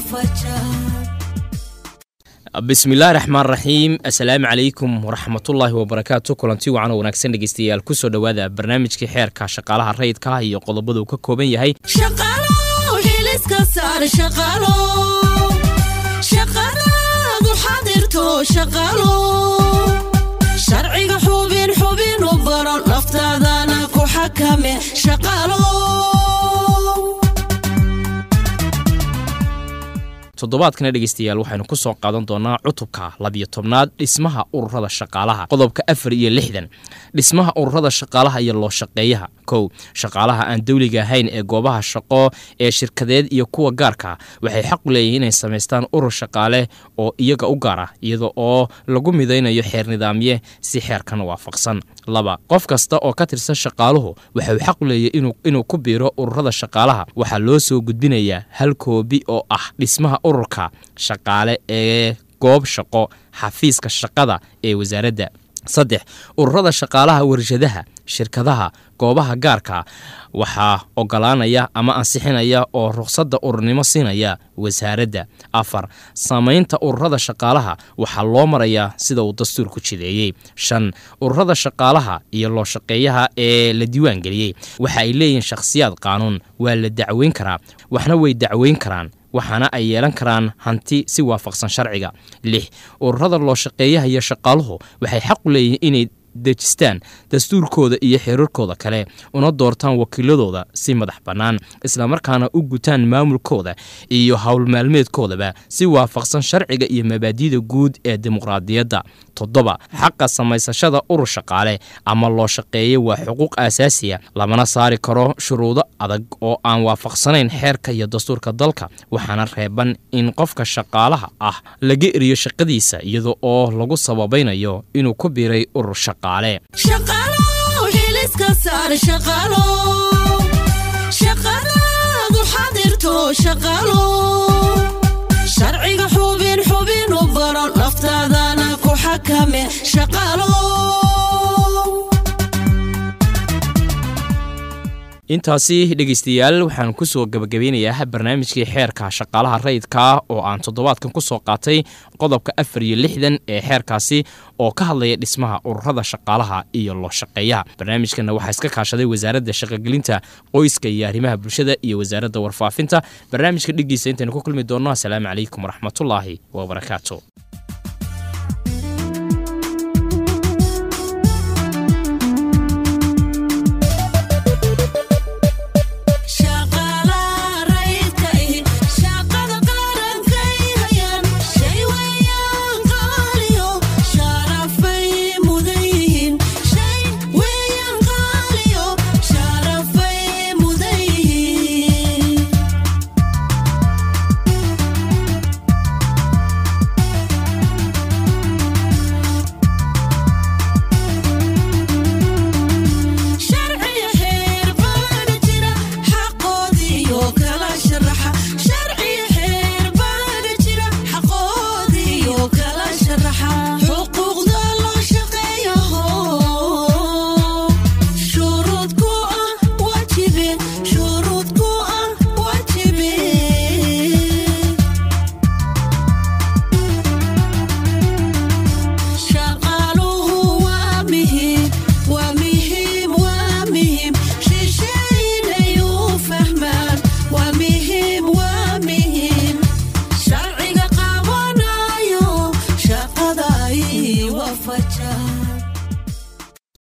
بسم الله الرحمن الرحيم السلام عليكم ورحمة الله وبركاته كلنتي وعنا ونكسن دغيستيال كسو دوادا برنامجكي خيرka shaqaalaha rayidka iyo qodobada uu ka kooban yahay shaqaalo heliska saar shaqaalo xadirto shaqaalo sharciga xubin u baran laftaadana ku xakame shaqaalo toddobaadkana dhageystayaal waxaynu ku soo qaadan doonaa cutubka 12aad dhismaha ururada shaqaalaha qodobka 4 iyo 6 dhismaha ururada shaqaalaha iyo loo shaqeeyaha shaqaalaha aan dawliga ahayn ee goobaha shaqo ee shirkadeed iyo kuwa gaarka waxay xaq u leeyihiin inay sameystaan urur shaqaale oo iyaga u gaar ah iyadoo oo lagu mideynayo xeer nidaamye si xeerkan waafaqsan qof kasta oo ka tirsan shaqaaluhu wuxuu xaq u leeyahay inuu ku biiro ururada shaqaalaha waxa loo soo gudbinayaa hal koobi oo ah dhismaha ururka shaqaale ee goob shaqo xafiiska shaqada ee wasaaradda 3 ururada shaqaalaha warshadaha shirkadaha goobaha gaarka waxa ogolaanaya ama ansixinaya oo ruqsadda ururnimo siinaya wasaaradda 4 sameynta ururada shaqaalaha waxa loo marayaa sida uu dastuurku jideeyay 5 ururada shaqaalaha iyo loo shaqeeyaha ee la diiwaan galiyay waxa ay leeyihiin shakhsiyaad qaanuun waa la dacweyn karaa waxna way dacweyn karaan waxaana ay yeelan karaan hanti si waafaqsan sharciga 6 ururada loo shaqeeyaha iyo shaqaaluhu waxay xaq u leeyihiin inay dejistaan dastuurkooda iyo xeerarkooda kale una doortaan wakiiladooda si madax bannaan isla markaana u gutaan maamulkooda iyo hawl maalmeedkoodaba si waafaqsan sharciga iyo mabaadi'da guud ee dimuqraadiyadda 7 xaqa samaysashada urur shaqaale ama loo shaqeeyo waa xuquuq aasaasi ah lamana saari karo shuruudo adag oo aan waafaqsanayn xeerka iyo dastuurka dalka waxaana reeban in qofka shaqaalaha ah laga eriyo shaqadiisa iyadoo oo lagu sababaynayo inuu ku biiray urur shaqaale shaqaalo heliska saar shaqaalo xadirto shaqaalo sharciga xubin u baran laftaadana ku xakame shaqaalo intaasi dhageystayaal waxaan ku soo gabagabeynayaa barnaamijkii xeerka shaqaalaha rayidka oo aan toddobaadkan ku soo qaatay qodobka 4 iyo 6 ee xeerkaasi oo ka hadlaya dhismaha ururada shaqaalaha iyo loo shaqeeyaha barnaamijkana waxaa iska kaashaday wasaaradda shaqagelinta qoyska iyo arrimaha bulshada iyo wasaaradda warfaafinta barnaamijka dhigiisa intaanu ku kulmi doonno assalaamu calaykum waraxmatullaahi wabarakaatu